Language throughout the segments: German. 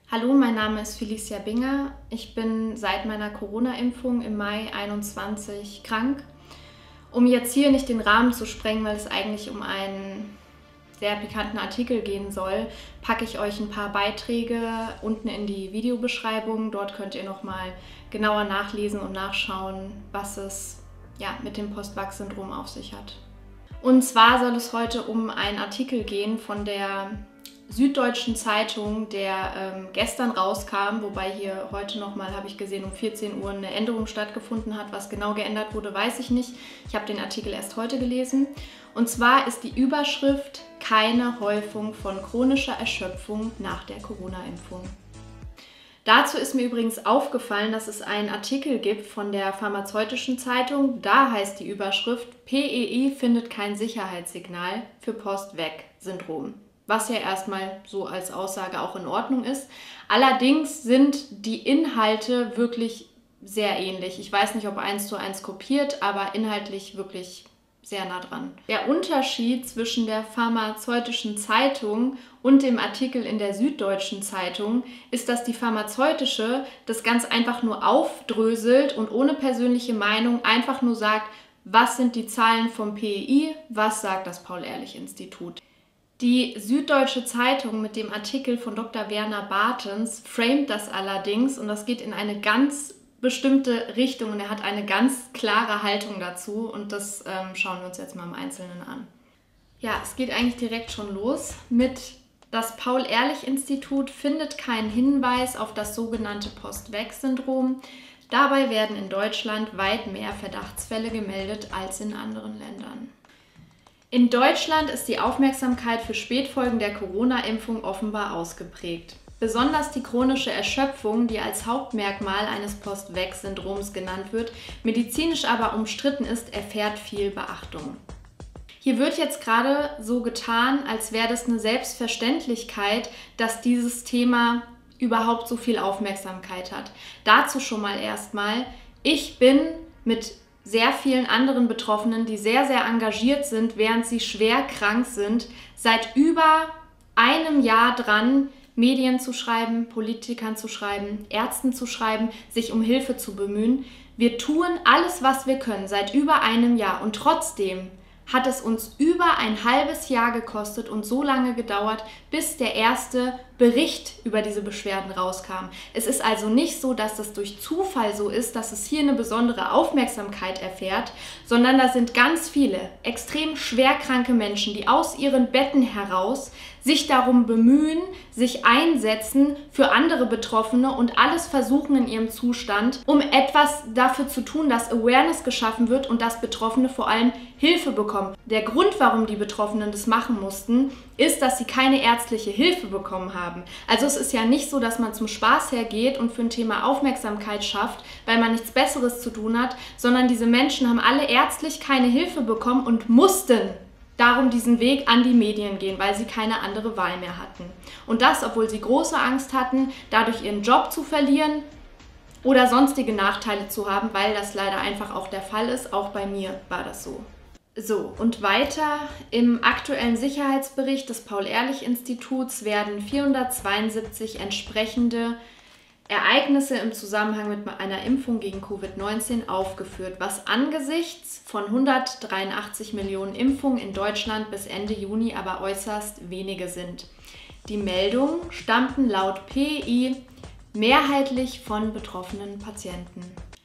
Hallo, mein Name ist Felicia Binger. Ich bin seit meiner Corona-Impfung im Mai 21 krank. Um jetzt hier nicht den Rahmen zu sprengen, weil es eigentlich um einen sehr pikanten Artikel gehen soll, packe ich euch ein paar Beiträge unten in die Videobeschreibung. Dort könnt ihr nochmal genauer nachlesen und nachschauen, was es mit dem Post-Vax-Syndrom auf sich hat. Und zwar soll es heute um einen Artikel gehen von der Süddeutschen Zeitung, der gestern rauskam, wobei hier heute nochmal, habe ich gesehen, um 14 Uhr eine Änderung stattgefunden hat. Was genau geändert wurde, weiß ich nicht. Ich habe den Artikel erst heute gelesen. Und zwar ist die Überschrift „Keine Häufung von chronischer Erschöpfung nach der Corona-Impfung". Dazu ist mir übrigens aufgefallen, dass es einen Artikel gibt von der Pharmazeutischen Zeitung. Da heißt die Überschrift „PEI findet kein Sicherheitssignal für Post-Vax-Syndrom". Was ja erstmal so als Aussage auch in Ordnung ist. Allerdings sind die Inhalte wirklich sehr ähnlich. Ich weiß nicht, ob 1:1 kopiert, aber inhaltlich wirklich sehr nah dran. Der Unterschied zwischen der Pharmazeutischen Zeitung und dem Artikel in der Süddeutschen Zeitung ist, dass die Pharmazeutische das ganz einfach nur aufdröselt und ohne persönliche Meinung einfach nur sagt, was sind die Zahlen vom PEI, was sagt das Paul-Ehrlich-Institut. Die Süddeutsche Zeitung mit dem Artikel von Dr. Werner Bartens framet das allerdings und das geht in eine ganz bestimmte Richtung und er hat eine ganz klare Haltung dazu und das schauen wir uns jetzt mal im Einzelnen an. Ja, es geht eigentlich direkt schon los mit: Das Paul-Ehrlich-Institut findet keinen Hinweis auf das sogenannte Post-Vax-Syndrom. Dabei werden in Deutschland weit mehr Verdachtsfälle gemeldet als in anderen Ländern. In Deutschland ist die Aufmerksamkeit für Spätfolgen der Corona-Impfung offenbar ausgeprägt. Besonders die chronische Erschöpfung, die als Hauptmerkmal eines Post-Vax-Syndroms genannt wird, medizinisch aber umstritten ist, erfährt viel Beachtung. Hier wird jetzt gerade so getan, als wäre das eine Selbstverständlichkeit, dass dieses Thema überhaupt so viel Aufmerksamkeit hat. Dazu schon mal erstmal: Ich bin mit sehr vielen anderen Betroffenen, die sehr, sehr engagiert sind, während sie schwer krank sind, seit über einem Jahr dran, Medien zu schreiben, Politikern zu schreiben, Ärzten zu schreiben, sich um Hilfe zu bemühen. Wir tun alles, was wir können, seit über einem Jahr und trotzdem hat es uns über ein halbes Jahr gekostet und so lange gedauert, bis der erste Bericht über diese Beschwerden rauskam. Es ist also nicht so, dass es durch Zufall so ist, dass es hier eine besondere Aufmerksamkeit erfährt, sondern da sind ganz viele extrem schwerkranke Menschen, die aus ihren Betten heraus sich darum bemühen, sich einsetzen für andere Betroffene und alles versuchen in ihrem Zustand, um etwas dafür zu tun, dass Awareness geschaffen wird und dass Betroffene vor allem Hilfe bekommen. Der Grund, warum die Betroffenen das machen mussten, ist, dass sie keine ärztliche Hilfe bekommen haben. Also es ist ja nicht so, dass man zum Spaß hergeht und für ein Thema Aufmerksamkeit schafft, weil man nichts Besseres zu tun hat, sondern diese Menschen haben alle ärztlich keine Hilfe bekommen und mussten darum diesen Weg an die Medien gehen, weil sie keine andere Wahl mehr hatten. Und das, obwohl sie große Angst hatten, dadurch ihren Job zu verlieren oder sonstige Nachteile zu haben, weil das leider einfach auch der Fall ist. Auch bei mir war das so. So, und weiter: Im aktuellen Sicherheitsbericht des Paul-Ehrlich-Instituts werden 472 entsprechende Ereignisse im Zusammenhang mit einer Impfung gegen Covid-19 aufgeführt, was angesichts von 183 Millionen Impfungen in Deutschland bis Ende Juni aber äußerst wenige sind. Die Meldungen stammten laut PEI mehrheitlich von betroffenen Patienten.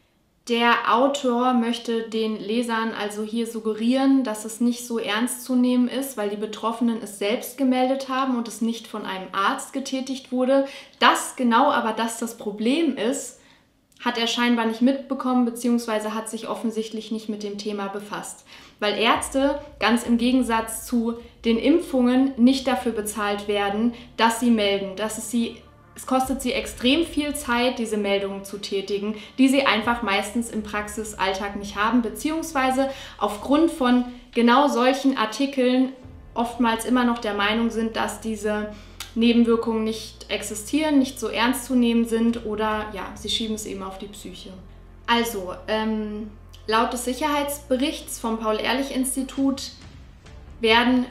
Der Autor möchte den Lesern also hier suggerieren, dass es nicht so ernst zu nehmen ist, weil die Betroffenen es selbst gemeldet haben und es nicht von einem Arzt getätigt wurde. Dass genau aber das Problem ist, hat er scheinbar nicht mitbekommen bzw. hat sich offensichtlich nicht mit dem Thema befasst. Weil Ärzte, ganz im Gegensatz zu den Impfungen, nicht dafür bezahlt werden, dass sie melden, es kostet sie extrem viel Zeit, diese Meldungen zu tätigen, die sie einfach meistens im Praxisalltag nicht haben, beziehungsweise aufgrund von genau solchen Artikeln oftmals immer noch der Meinung sind, dass diese Nebenwirkungen nicht existieren, nicht so ernst zu nehmen sind oder sie schieben es eben auf die Psyche. Also, laut des Sicherheitsberichts vom Paul-Ehrlich-Institut werden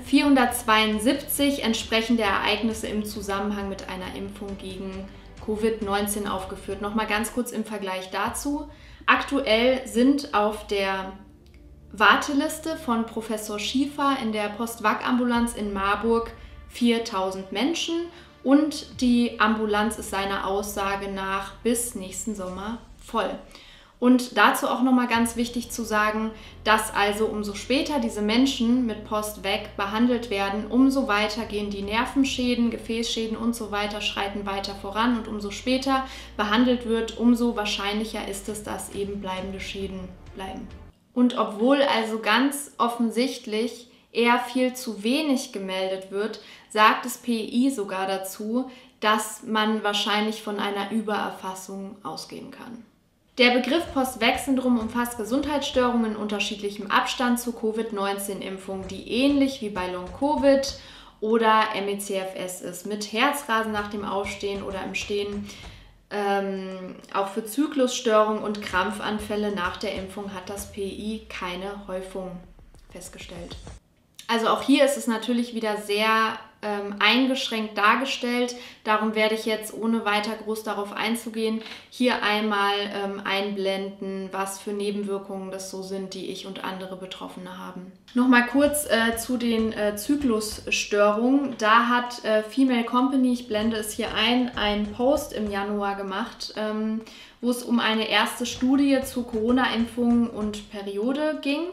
472 entsprechende Ereignisse im Zusammenhang mit einer Impfung gegen Covid-19 aufgeführt. Nochmal ganz kurz im Vergleich dazu. Aktuell sind auf der Warteliste von Professor Schiefer in der Post-Vac-Ambulanz in Marburg 4000 Menschen und die Ambulanz ist seiner Aussage nach bis nächsten Sommer voll. Und dazu auch nochmal ganz wichtig zu sagen, dass also umso später diese Menschen mit Post-Vac behandelt werden, umso weiter gehen die Nervenschäden, Gefäßschäden und so weiter, schreiten weiter voran und umso später behandelt wird, umso wahrscheinlicher ist es, dass eben bleibende Schäden bleiben. Und obwohl also ganz offensichtlich eher viel zu wenig gemeldet wird, sagt das PI sogar dazu, dass man wahrscheinlich von einer Übererfassung ausgehen kann. Der Begriff Post-Vac-Syndrom umfasst Gesundheitsstörungen in unterschiedlichem Abstand zur Covid-19-Impfung, die ähnlich wie bei Long-Covid oder ME/CFS ist, mit Herzrasen nach dem Aufstehen oder im Stehen. Auch für Zyklusstörungen und Krampfanfälle nach der Impfung hat das PI keine Häufung festgestellt. Also auch hier ist es natürlich wieder sehr eingeschränkt dargestellt. Darum werde ich jetzt, ohne weiter groß darauf einzugehen, hier einmal einblenden, was für Nebenwirkungen das so sind, die ich und andere Betroffene haben. Nochmal kurz zu den Zyklusstörungen. Da hat Female Company, ich blende es hier ein, einen Post im Januar gemacht, wo es um eine erste Studie zu Corona-Impfungen und Periode ging.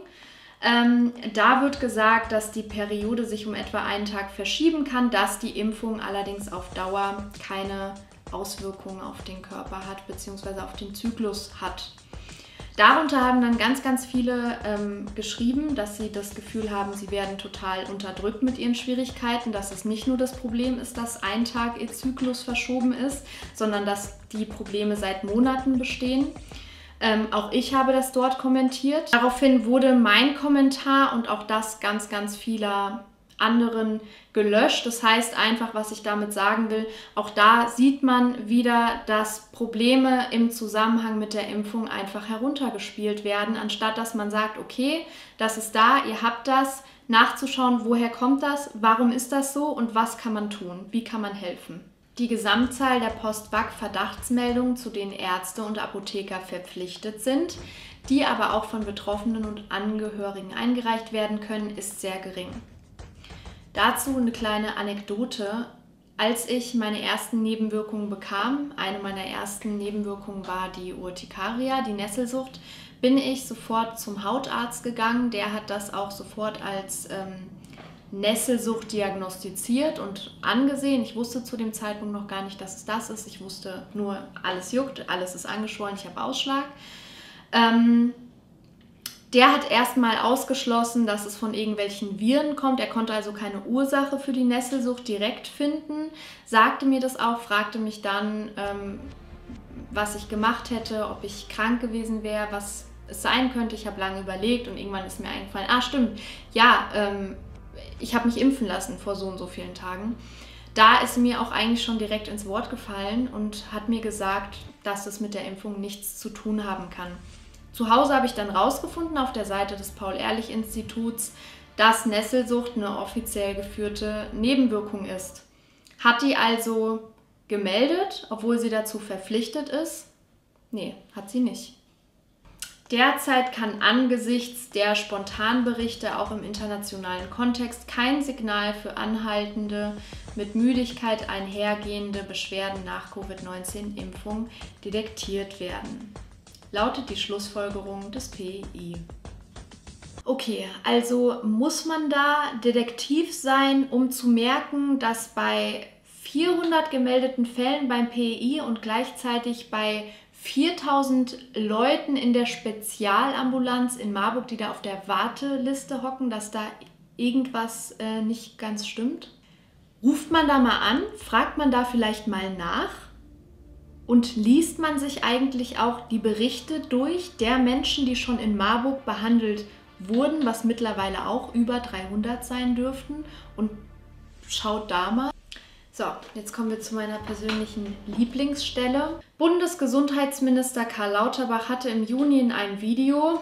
Da wird gesagt, dass die Periode sich um etwa einen Tag verschieben kann, dass die Impfung allerdings auf Dauer keine Auswirkungen auf den Körper hat bzw. auf den Zyklus hat. Darunter haben dann ganz viele geschrieben, dass sie das Gefühl haben, sie werden total unterdrückt mit ihren Schwierigkeiten, dass es nicht nur das Problem ist, dass ein Tag ihr Zyklus verschoben ist, sondern dass die Probleme seit Monaten bestehen. Auch ich habe das dort kommentiert. Daraufhin wurde mein Kommentar und auch das ganz vieler anderen gelöscht. Das heißt einfach, was ich damit sagen will, auch da sieht man wieder, dass Probleme im Zusammenhang mit der Impfung einfach heruntergespielt werden, anstatt dass man sagt, okay, das ist da, ihr habt das, nachzuschauen, woher kommt das, warum ist das so und was kann man tun, wie kann man helfen. Die Gesamtzahl der Post-Vac-Verdachtsmeldungen, zu denen Ärzte und Apotheker verpflichtet sind, die aber auch von Betroffenen und Angehörigen eingereicht werden können, ist sehr gering. Dazu eine kleine Anekdote. Als ich meine ersten Nebenwirkungen bekam, eine meiner ersten Nebenwirkungen war die Urtikaria, die Nesselsucht, bin ich sofort zum Hautarzt gegangen. Der hat das auch sofort als Nesselsucht diagnostiziert und angesehen. Ich wusste zu dem Zeitpunkt noch gar nicht, dass es das ist. Ich wusste nur, alles juckt, alles ist angeschwollen, ich habe Ausschlag. Der hat erstmal ausgeschlossen, dass es von irgendwelchen Viren kommt. Er konnte also keine Ursache für die Nesselsucht direkt finden, sagte mir das auch, fragte mich dann, was ich gemacht hätte, ob ich krank gewesen wäre, was es sein könnte. Ich habe lange überlegt und irgendwann ist mir eingefallen, stimmt, ja, ich habe mich impfen lassen vor so und so vielen Tagen. Da ist mir auch eigentlich schon direkt ins Wort gefallen und hat mir gesagt, dass es mit der Impfung nichts zu tun haben kann. Zu Hause habe ich dann rausgefunden auf der Seite des Paul-Ehrlich-Instituts, dass Nesselsucht eine offiziell geführte Nebenwirkung ist. Hat die also gemeldet, obwohl sie dazu verpflichtet ist? Nee, hat sie nicht. Derzeit kann angesichts der Spontanberichte auch im internationalen Kontext kein Signal für anhaltende, mit Müdigkeit einhergehende Beschwerden nach Covid-19-Impfung detektiert werden, lautet die Schlussfolgerung des PI. Okay, also muss man da Detektiv sein, um zu merken, dass bei 400 gemeldeten Fällen beim PI und gleichzeitig bei 4000 Leuten in der Spezialambulanz in Marburg, die da auf der Warteliste hocken, dass da irgendwas nicht ganz stimmt? Ruft man da mal an? Fragt man da vielleicht mal nach? Und liest man sich eigentlich auch die Berichte durch der Menschen, die schon in Marburg behandelt wurden, was mittlerweile auch über 300 sein dürften, und schaut da mal? So, jetzt kommen wir zu meiner persönlichen Lieblingsstelle. Bundesgesundheitsminister Karl Lauterbach hatte im Juni in einem Video,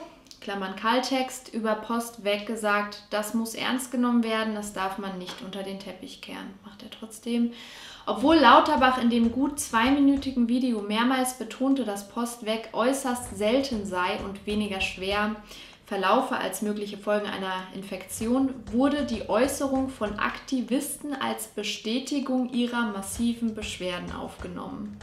Klammern Klartext, über Post weg gesagt, das muss ernst genommen werden, das darf man nicht unter den Teppich kehren. Macht er trotzdem. Obwohl Lauterbach in dem gut 2-minütigen Video mehrmals betonte, dass Post weg äußerst selten sei und weniger schwer verlaufe als mögliche Folgen einer Infektion, wurde die Äußerung von Aktivisten als Bestätigung ihrer massiven Beschwerden aufgenommen.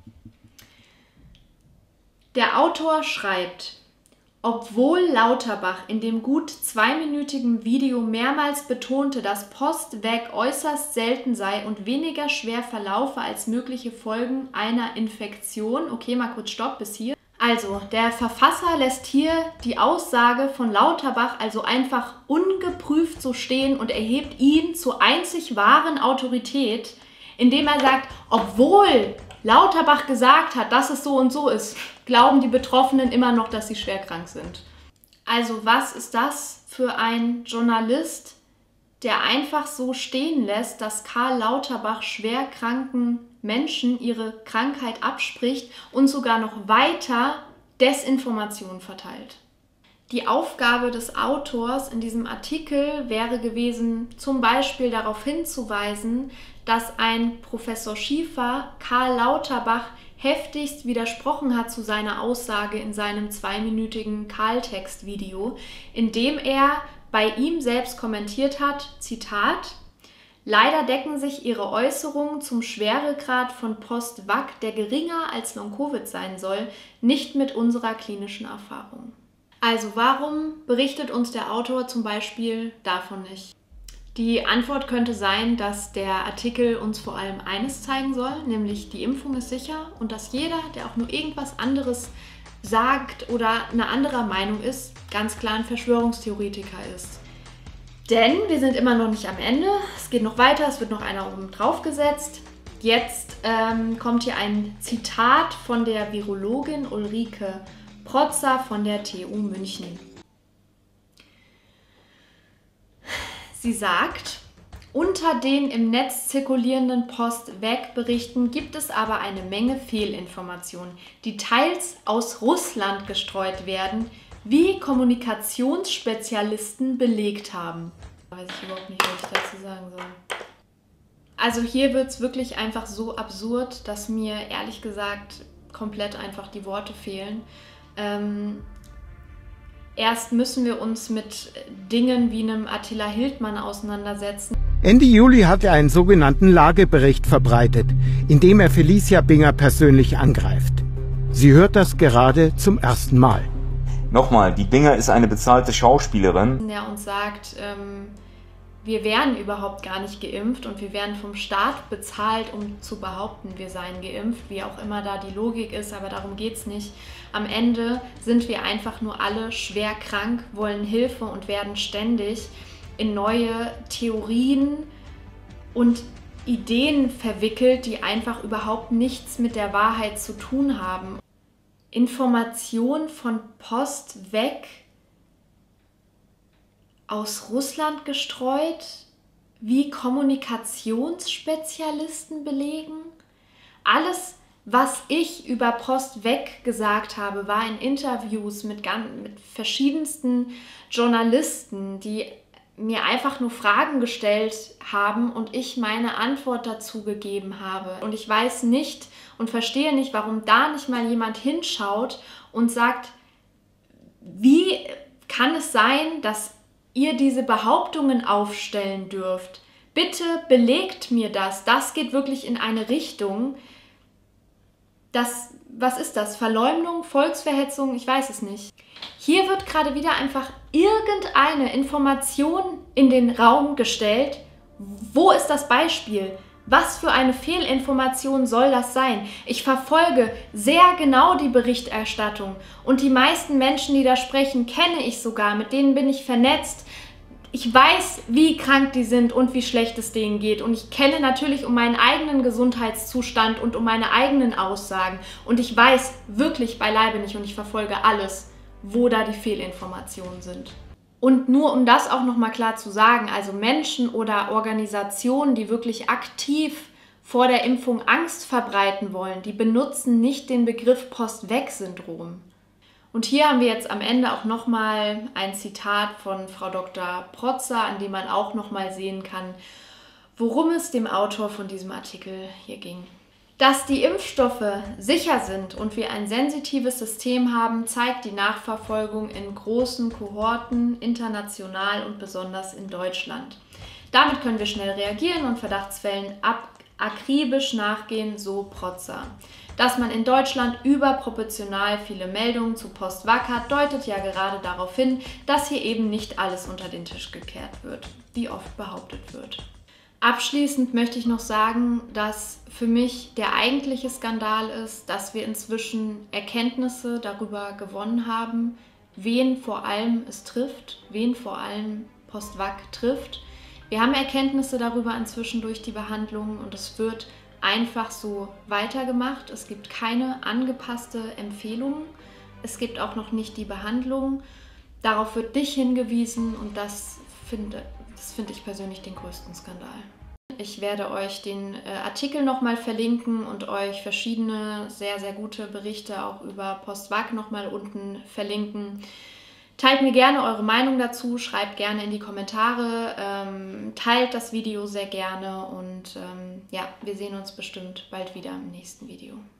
Der Autor schreibt: Obwohl Lauterbach in dem gut 2-minütigen Video mehrmals betonte, dass Post weg äußerst selten sei und weniger schwer verlaufe als mögliche Folgen einer Infektion. Okay, mal kurz Stopp bis hier. Also, der Verfasser lässt hier die Aussage von Lauterbach also einfach ungeprüft so stehen und erhebt ihn zur einzig wahren Autorität, indem er sagt, obwohl Lauterbach gesagt hat, dass es so und so ist, glauben die Betroffenen immer noch, dass sie schwer krank sind. Also was ist das für ein Journalist, der einfach so stehen lässt, dass Karl Lauterbach schwer kranken Menschen ihre Krankheit abspricht und sogar noch weiter Desinformation verteilt? Die Aufgabe des Autors in diesem Artikel wäre gewesen, zum Beispiel darauf hinzuweisen, dass ein Professor Schiefer Karl Lauterbach heftigst widersprochen hat zu seiner Aussage in seinem 2-minütigen Klartext-Video, in dem er bei ihm selbst kommentiert hat, Zitat: Leider decken sich ihre Äußerungen zum Schweregrad von Post-Vac, der geringer als Long-Covid sein soll, nicht mit unserer klinischen Erfahrung. Also warum berichtet uns der Autor zum Beispiel davon nicht? Die Antwort könnte sein, dass der Artikel uns vor allem eines zeigen soll, nämlich die Impfung ist sicher und dass jeder, der auch nur irgendwas anderes sagt oder eine andere Meinung ist, ganz klar ein Verschwörungstheoretiker ist. Denn wir sind immer noch nicht am Ende, es geht noch weiter, es wird noch einer oben drauf gesetzt. Jetzt kommt hier ein Zitat von der Virologin Ulrike Protzer von der TU München. Sie sagt, unter den im Netz zirkulierenden Post-Weg-Berichten gibt es aber eine Menge Fehlinformationen, die teils aus Russland gestreut werden, wie Kommunikationsspezialisten belegt haben. Weiß ich überhaupt nicht, was ich dazu sagen soll. Also hier wird es wirklich einfach so absurd, dass mir ehrlich gesagt komplett einfach die Worte fehlen. Erst müssen wir uns mit Dingen wie einem Attila Hildmann auseinandersetzen. Ende Juli hat er einen sogenannten Lagebericht verbreitet, in dem er Felicia Binger persönlich angreift. Sie hört das gerade zum ersten Mal. Nochmal, die Binger ist eine bezahlte Schauspielerin. Der uns sagt, wir wären überhaupt gar nicht geimpft und wir werden vom Staat bezahlt, um zu behaupten, wir seien geimpft, wie auch immer da die Logik ist, aber darum geht es nicht. Am Ende sind wir einfach nur alle schwer krank, wollen Hilfe und werden ständig in neue Theorien und Ideen verwickelt, die einfach überhaupt nichts mit der Wahrheit zu tun haben. Information von Post weg aus Russland gestreut, wie Kommunikationsspezialisten belegen. Alles, was ich über Post weg gesagt habe, war in Interviews mit verschiedensten Journalisten, die mir einfach nur Fragen gestellt haben und ich meine Antwort dazu gegeben habe. Und ich weiß nicht und verstehe nicht, warum da nicht mal jemand hinschaut und sagt, wie kann es sein, dass ihr diese Behauptungen aufstellen dürft? Bitte belegt mir das. Das geht wirklich in eine Richtung. Was ist das? Verleumdung? Volksverhetzung? Ich weiß es nicht. Hier wird gerade wieder einfach irgendeine Information in den Raum gestellt. Wo ist das Beispiel? Was für eine Fehlinformation soll das sein? Ich verfolge sehr genau die Berichterstattung und die meisten Menschen, die da sprechen, kenne ich sogar, mit denen bin ich vernetzt. Ich weiß, wie krank die sind und wie schlecht es denen geht und ich kenne natürlich um meinen eigenen Gesundheitszustand und um meine eigenen Aussagen und ich weiß wirklich beileibe nicht und ich verfolge alles, wo da die Fehlinformationen sind. Und nur um das auch nochmal klar zu sagen, also Menschen oder Organisationen, die wirklich aktiv vor der Impfung Angst verbreiten wollen, die benutzen nicht den Begriff Post-Weg-Syndrom. Und hier haben wir jetzt am Ende auch nochmal ein Zitat von Frau Dr. Protzer, an dem man auch nochmal sehen kann, worum es dem Autor von diesem Artikel hier ging. Dass die Impfstoffe sicher sind und wir ein sensitives System haben, zeigt die Nachverfolgung in großen Kohorten, international und besonders in Deutschland. Damit können wir schnell reagieren und Verdachtsfällen akribisch nachgehen, so Protzer. Dass man in Deutschland überproportional viele Meldungen zu Post-Vac hat, deutet ja gerade darauf hin, dass hier eben nicht alles unter den Tisch gekehrt wird, wie oft behauptet wird. Abschließend möchte ich noch sagen, dass für mich der eigentliche Skandal ist, dass wir inzwischen Erkenntnisse darüber gewonnen haben, wen vor allem es trifft, wen vor allem Post-Vac trifft. Wir haben Erkenntnisse darüber inzwischen durch die Behandlung und es wird einfach so weitergemacht. Es gibt keine angepasste Empfehlung. Es gibt auch noch nicht die Behandlung. Darauf wird nicht hingewiesen und das finde ich persönlich den größten Skandal. Ich werde euch den Artikel nochmal verlinken und euch verschiedene sehr, sehr gute Berichte auch über Post-Vac nochmal unten verlinken. Teilt mir gerne eure Meinung dazu, schreibt gerne in die Kommentare, teilt das Video sehr gerne und ja, wir sehen uns bestimmt bald wieder im nächsten Video.